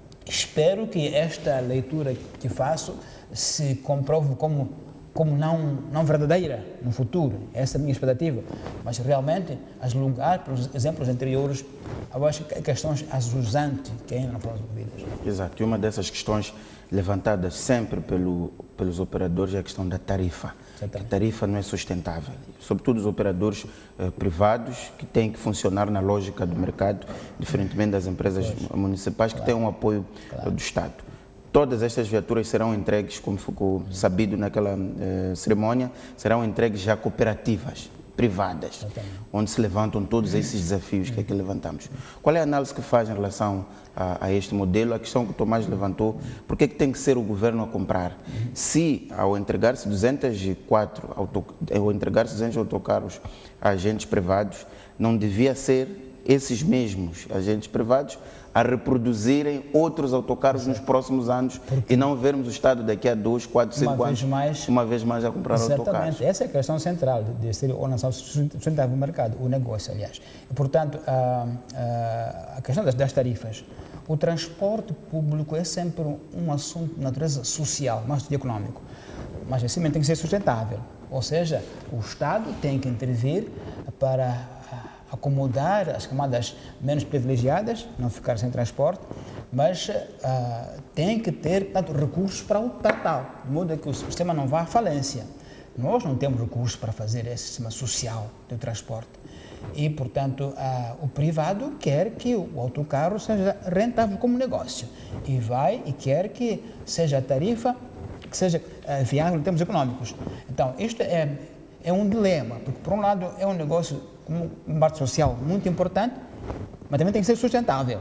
espero que esta leitura que faço se comprove como, como não, não verdadeira no futuro. Essa é a minha expectativa. Mas, realmente, a julgar pelos exemplos anteriores, eu acho que há questões azusantes que ainda não foram resolvidas. Exato. E uma dessas questões levantadas sempre pelo, pelos operadores é a questão da tarifa. A tarifa não é sustentável, sobretudo os operadores eh, privados que têm que funcionar na lógica do mercado, diferentemente das empresas pois. municipais que claro. têm um apoio claro. do Estado. todas estas viaturas serão entregues, como ficou sabido naquela eh, cerimónia, serão entregues já cooperativas privadas, exatamente, onde se levantam todos esses desafios que aqui levantamos. Qual é a análise que faz em relação a, a este modelo? A questão que o Tomás levantou, por que é que tem que ser o governo a comprar? Se ao entregar-se duzentos e quatro auto, ao entregar-se duzentos autocarros a agentes privados, não devia ser esses mesmos agentes privados a reproduzirem outros autocarros nos próximos anos e não vermos o Estado daqui a dois, quatro, cinco anos mais, uma vez mais a comprar autocarros. Exatamente, essa é a questão central de, de ser organização sustentável do mercado, o negócio, aliás. E, portanto, a, a, a questão das, das tarifas. O transporte público é sempre um, um assunto de natureza social, mais do que econômico, mas assim tem que ser sustentável. Ou seja, o Estado tem que intervir para acomodar as camadas menos privilegiadas, não ficar sem transporte, mas uh, tem que ter tanto recursos para o para tal, de modo que o sistema não vá à falência. Nós não temos recursos para fazer esse sistema social de transporte e, portanto, uh, o privado quer que o autocarro seja rentável como negócio e vai e quer que seja a tarifa que seja uh, viável em termos econômicos. Então, isto é, é um dilema, porque, por um lado, é um negócio com um parte social muito importante, mas também tem que ser sustentável.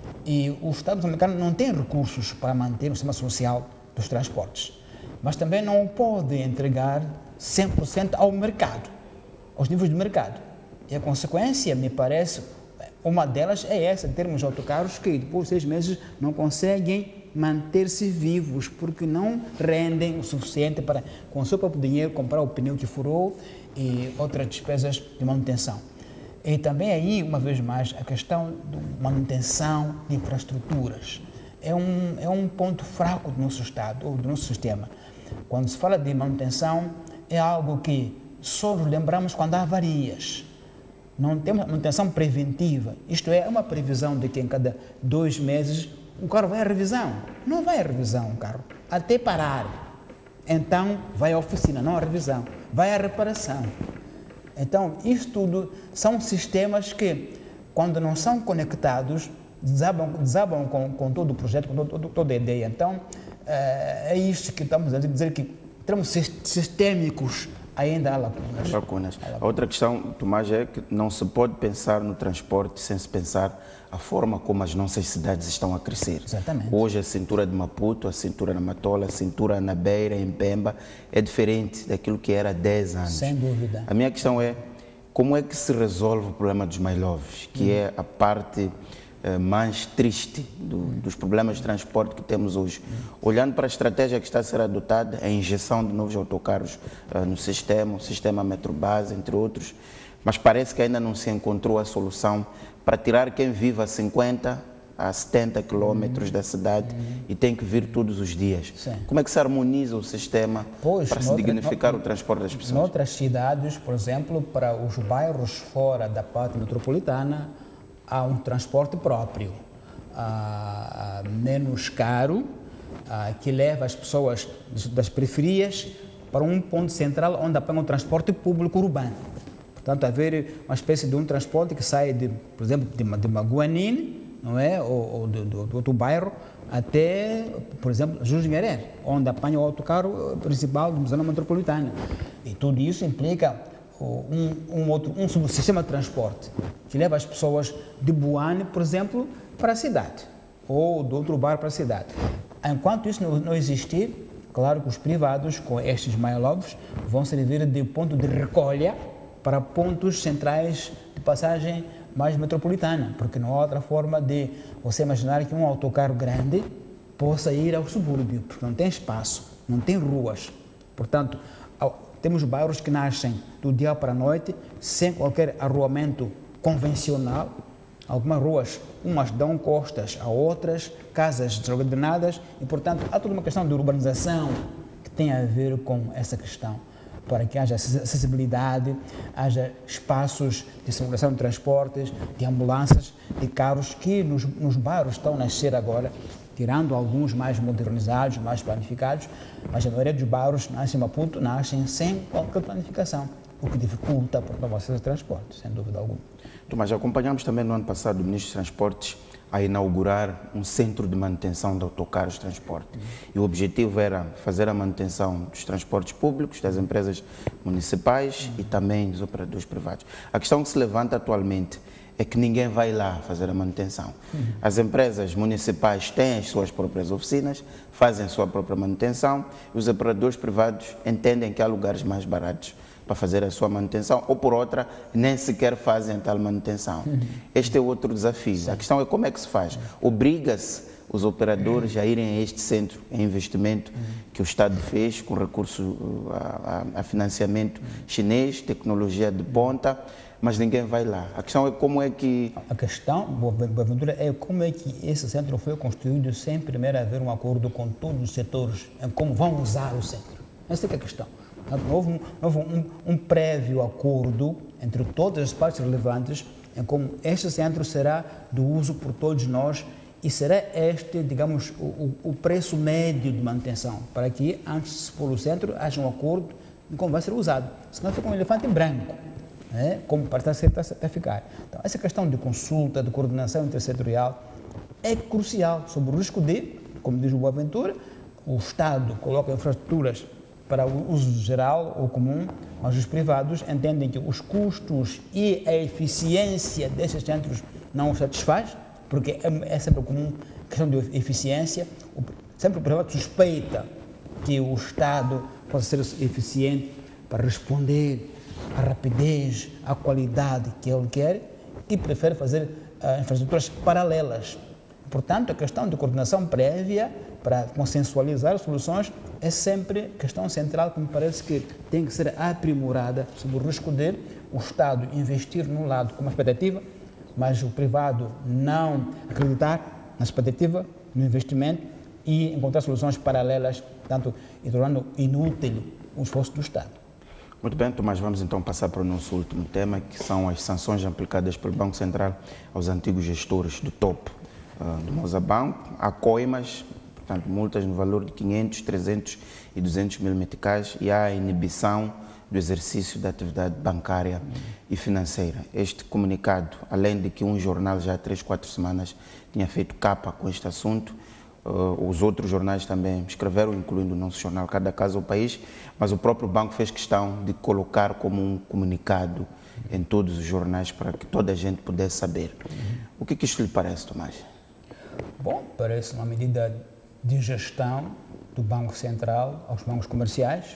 E o Estado moçambicano não tem recursos para manter o sistema social dos transportes, mas também não pode entregar cem por cento ao mercado, aos níveis de mercado. E a consequência, me parece, uma delas é essa, termos autocarros que depois de seis meses não conseguem manter-se vivos, porque não rendem o suficiente para, com o seu próprio dinheiro, comprar o pneu que furou e outras despesas de manutenção. E também aí, uma vez mais, a questão de manutenção de infraestruturas é um, é um ponto fraco do nosso Estado, ou do nosso sistema. Quando se fala de manutenção, é algo que só nos lembramos quando há avarias. Não temos manutenção preventiva, isto é, uma previsão de que em cada dois meses o carro vai à revisão. Não vai à revisão o carro, até parar. Então, vai à oficina, não à revisão. Vai à reparação. Então, isto tudo são sistemas que, quando não são conectados, desabam, desabam com, com todo o projeto, com todo, toda a ideia. Então, é isso que estamos a dizer, que em termos sistêmicos ainda há lacunas. lacunas. Há lacunas. A outra questão, Tomás, é que não se pode pensar no transporte sem se pensar a forma como as nossas cidades estão a crescer. Exatamente. Hoje a cintura de Maputo, a cintura na Matola, a cintura na Beira, em Pemba, é diferente daquilo que era há dez anos. Sem dúvida. A minha questão é, como é que se resolve o problema dos mais novos, que hum. é a parte eh, mais triste do, hum. dos problemas de transporte que temos hoje? Hum. Olhando para a estratégia que está a ser adotada, a injeção de novos autocarros eh, no sistema, o sistema Metrobase, entre outros, mas parece que ainda não se encontrou a solução para tirar quem vive a cinquenta, a setenta quilómetros uhum. da cidade uhum. e tem que vir todos os dias. Sim. Como é que se harmoniza o sistema pois, para se dignificar no, o transporte das pessoas? Noutras cidades, por exemplo, para os bairros fora da parte metropolitana, há um transporte próprio, ah, menos caro, ah, que leva as pessoas das periferias para um ponto central onde apanham o transporte público urbano. Portanto, haver uma espécie de um transporte que sai, de, por exemplo, de, de Maguanine, não é? Ou, ou do, do, do outro bairro, até, por exemplo, Júlio Nyerere, onde apanha o autocarro principal da zona metropolitana. E tudo isso implica um, um outro um subsistema de transporte que leva as pessoas de Buane, por exemplo, para a cidade, ou do outro bairro para a cidade. Enquanto isso não, não existir, claro que os privados, com estes mais novos, vão servir de ponto de recolha para pontos centrais de passagem mais metropolitana, porque não há outra forma de você imaginar que um autocarro grande possa ir ao subúrbio, porque não tem espaço, não tem ruas. Portanto, temos bairros que nascem do dia para a noite, sem qualquer arruamento convencional. Algumas ruas, umas dão costas a outras, casas desordenadas, e, portanto, há toda uma questão de urbanização que tem a ver com essa questão, para que haja acessibilidade, haja espaços de circulação de transportes, de ambulâncias, de carros que nos, nos bairros estão a nascer agora, tirando alguns mais modernizados, mais planificados, mas a maioria dos bairros nascem em Maputo, nascem sem qualquer planificação, o que dificulta, portanto, o acesso ao transporte, sem dúvida alguma. Tomás, acompanhamos também no ano passado o Ministro dos Transportes a inaugurar um centro de manutenção de autocarros de transporte. Uhum. E o objetivo era fazer a manutenção dos transportes públicos, das empresas municipais uhum. e também dos operadores privados. A questão que se levanta atualmente é que ninguém vai lá fazer a manutenção. Uhum. As empresas municipais têm as suas próprias oficinas, fazem a sua própria manutenção, e os operadores privados entendem que há lugares mais baratos para fazer a sua manutenção, ou por outra, nem sequer fazem tal manutenção. Uhum. Este é outro desafio. Sim. A questão é como é que se faz. Obriga-se os operadores uhum. a irem a este centro de investimento uhum. que o Estado fez com recurso a, a, a financiamento uhum. chinês, tecnologia de ponta, mas ninguém vai lá. A questão é como é que... A questão, Boaventura, é como é que esse centro foi construído sem primeiro haver um acordo com todos os setores em como vão usar o centro. Essa é a questão. Houve, um, houve um, um prévio acordo entre todas as partes relevantes em como este centro será do uso por todos nós e será este, digamos, o, o preço médio de manutenção, para que, antes de se pôr o centro, haja um acordo de como vai ser usado. Senão fica um elefante em branco, né? Como parece até ficar. Então, essa questão de consulta, de coordenação intersetorial é crucial, sob o risco de, como diz o Boaventura, o Estado coloca infraestruturas para o uso geral ou comum, mas os privados entendem que os custos e a eficiência desses centros não os satisfaz, porque é, é sempre comum questão de eficiência. O, sempre o privado suspeita que o Estado possa ser eficiente para responder à rapidez, à qualidade que ele quer e prefere fazer uh, infraestruturas paralelas. Portanto, a questão de coordenação prévia para consensualizar soluções é sempre questão central que me parece que tem que ser aprimorada sob o risco de o Estado investir num lado com uma expectativa, mas o privado não acreditar na expectativa, no investimento e encontrar soluções paralelas, tanto e tornando inútil o esforço do Estado. Muito bem, Tomás, vamos então passar para o nosso último tema, que são as sanções aplicadas pelo Banco Central aos antigos gestores do topo uh, do Mozabanco. Há coimas, portanto, multas no valor de quinhentos, trezentos e duzentos mil meticais, e há a inibição do exercício da atividade bancária uhum. e financeira. Este comunicado, além de que um jornal já há três, quatro semanas tinha feito capa com este assunto, uh, os outros jornais também escreveram, incluindo o nosso jornal Cada Caso ao País, mas o próprio banco fez questão de colocar como um comunicado uhum. em todos os jornais para que toda a gente pudesse saber. Uhum. O que, que isto lhe parece, Tomás? Bom, parece uma medida de gestão do Banco Central aos bancos comerciais,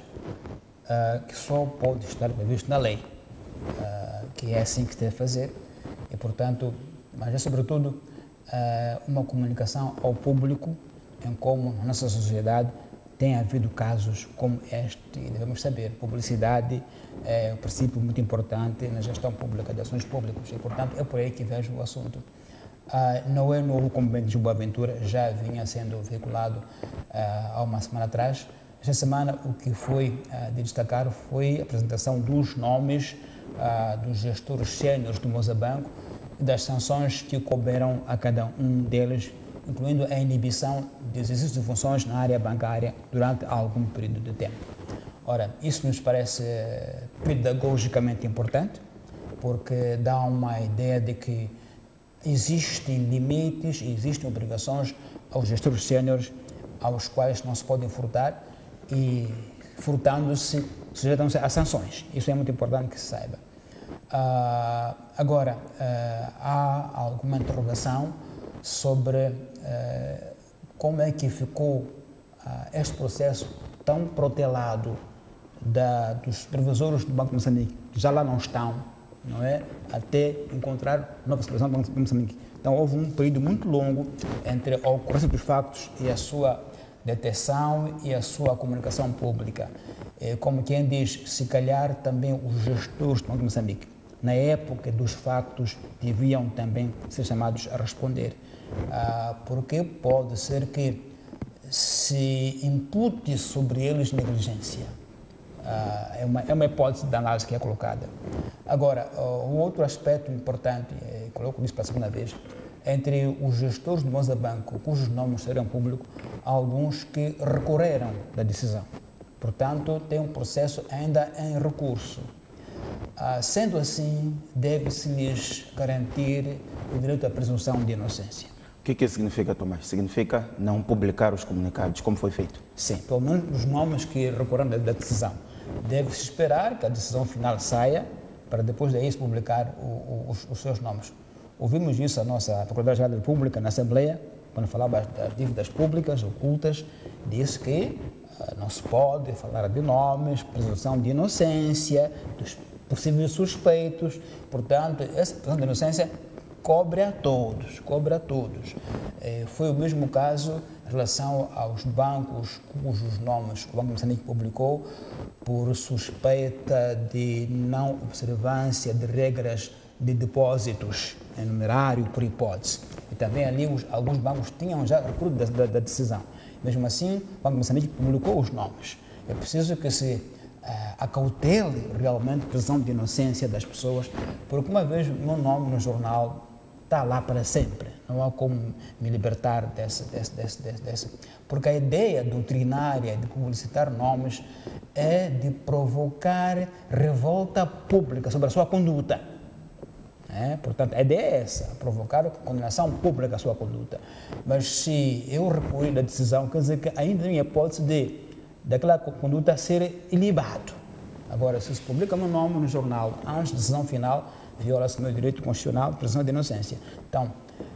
uh, que só pode estar previsto na lei, uh, que é assim que se deve fazer, e portanto, mas é sobretudo uh, uma comunicação ao público em como na nossa sociedade tem havido casos como este, e devemos saber, publicidade é um princípio muito importante na gestão pública de ações públicas, e portanto é por aí que vejo o assunto. Uh, não é novo, como bem diz o Boaventura, já vinha sendo veiculado uh, há uma semana atrás. Esta semana o que foi uh, de destacar foi a apresentação dos nomes uh, dos gestores séniores do Mozabanco e das sanções que couberam a cada um deles, incluindo a inibição de exercício de funções na área bancária durante algum período de tempo. Ora, isso nos parece pedagogicamente importante, porque dá uma ideia de que existem limites, existem obrigações aos gestores séniores aos quais não se podem furtar e, furtando-se, sujeitam-se a sanções. Isso é muito importante que se saiba. Uh, agora, uh, há alguma interrogação sobre uh, como é que ficou uh, este processo tão protelado da, dos supervisores do Banco de Moçambique, que já lá não estão, não é? Até encontrar nova situação do Banco de Moçambique. Então, houve um período muito longo entre a ocorrência dos factos e a sua detecção e a sua comunicação pública. É, como quem diz, se calhar também os gestores do Banco de Moçambique, na época dos factos, deviam também ser chamados a responder. Ah, porque pode ser que se impute sobre eles negligência. Uh, é, uma, é uma hipótese de análise que é colocada. Agora, uh, um outro aspecto importante, eh, coloco isso pela segunda vez, entre os gestores do Mozabanco, cujos nomes serão públicos, há alguns que recorreram da decisão. Portanto, tem um processo ainda em recurso. Ah, sendo assim, deve-se-lhes garantir o direito à presunção de inocência. O que é que isso significa, Tomás? Significa não publicar os comunicados, como foi feito? Sim, pelo menos os nomes que recorreram da, da decisão. Deve-se esperar que a decisão final saia para depois daí se publicar o, o, os, os seus nomes. Ouvimos isso a nossa Procuradora-Geral da República na Assembleia, quando falava das dívidas públicas ocultas, disse que uh, não se pode falar de nomes, presunção de inocência, dos possíveis suspeitos. Portanto, essa presunção de inocência cobre a todos, cobre a todos. Eh, foi o mesmo caso em relação aos bancos cujos nomes o Banco de Moçambique publicou por suspeita de não observância de regras de depósitos em numerário por hipótese. E também ali os, alguns bancos tinham já recuo da, da, da decisão. Mesmo assim, o Banco de Moçambique publicou os nomes. É preciso que se uh, acautele realmente a presunção de inocência das pessoas, porque uma vez meu nome no jornal está lá para sempre. Não há como me libertar dessa, dessa, dessa, dessa. Porque a ideia doutrinária de publicitar nomes é de provocar revolta pública sobre a sua conduta. É? Portanto, a ideia é essa, provocar condenação pública à sua conduta. Mas se eu recuir da decisão, quer dizer que ainda tem a hipótese de daquela conduta ser ilibado. Agora, se se publica meu nome no jornal antes da decisão final, viola-se o meu direito constitucional de presunção de inocência. Então,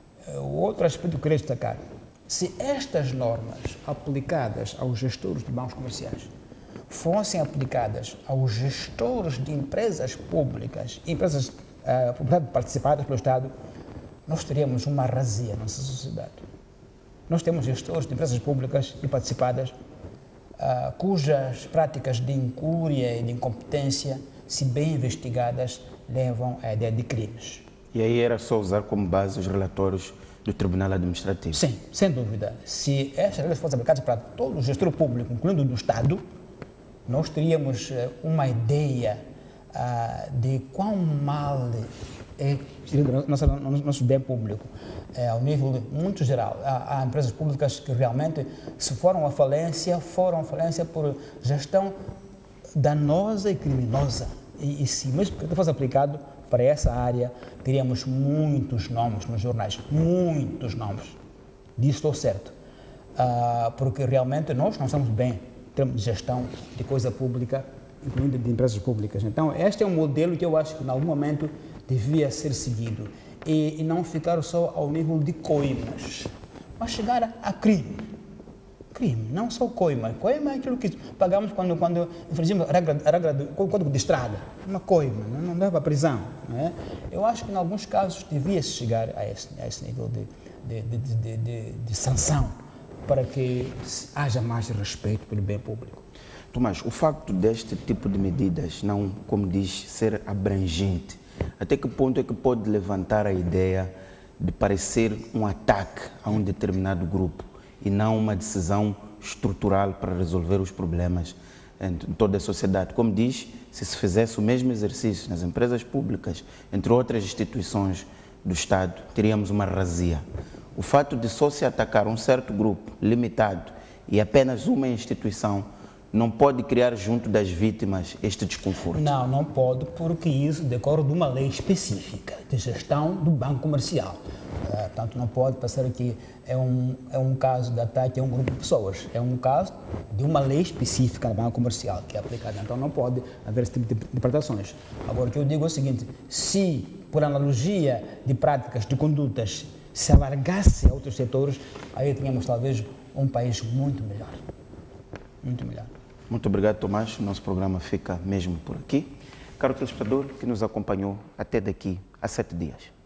o outro aspecto que eu queria destacar, se estas normas aplicadas aos gestores de bancos comerciais fossem aplicadas aos gestores de empresas públicas, empresas uh, participadas pelo Estado, nós teríamos uma razia na nossa sociedade. Nós temos gestores de empresas públicas e participadas uh, cujas práticas de incúria e de incompetência, se bem investigadas, levam à ideia de crimes. E aí era só usar como base os relatórios do Tribunal Administrativo? Sim, sem dúvida. Se estas regras fossem aplicadas para todo o gestor público, incluindo do Estado, nós teríamos uh, uma ideia uh, de quão mal é o nosso, nosso bem público, é, ao nível muito geral. Há, há empresas públicas que realmente, se foram à falência, foram à falência por gestão danosa e criminosa. E, e se mesmo que fosse aplicado para essa área, teríamos muitos nomes nos jornais, muitos nomes. Disso estou certo. Uh, porque realmente nós não estamos bem em termos de gestão de coisa pública, incluindo de empresas públicas. Então, este é um modelo que eu acho que, em algum momento, devia ser seguido. E, e não ficar só ao nível de coimas, mas chegar a, a crime. Crime, não só coima. Coima é aquilo que pagamos quando, quando infringimos a regra, a regra do Código de Estrada. Uma coima, não, não leva à prisão. Não é? Eu acho que, em alguns casos, devia-se chegar a esse, a esse nível de, de, de, de, de, de sanção, para que haja mais respeito pelo bem público. Tomás, o facto deste tipo de medidas não, como diz, ser abrangente, até que ponto é que pode levantar a ideia de parecer um ataque a um determinado grupo e não uma decisão estrutural para resolver os problemas em toda a sociedade? Como diz, se se fizesse o mesmo exercício nas empresas públicas, entre outras instituições do Estado, teríamos uma razia. O fato de só se atacar um certo grupo limitado e apenas uma instituição não pode criar junto das vítimas este desconforto? Não, não pode, porque isso decorre de uma lei específica de gestão do banco comercial. Uh, portanto, não pode passar aqui, é um, é um caso de ataque a um grupo de pessoas, é um caso de uma lei específica no banco comercial que é aplicada, então não pode haver esse tipo de interpretações. Agora, o que eu digo é o seguinte, se, por analogia de práticas, de condutas, se alargasse a outros setores, aí tínhamos talvez um país muito melhor, muito melhor. Muito obrigado, Tomás. O nosso programa fica mesmo por aqui. Caro telespectador que nos acompanhou até daqui a sete dias.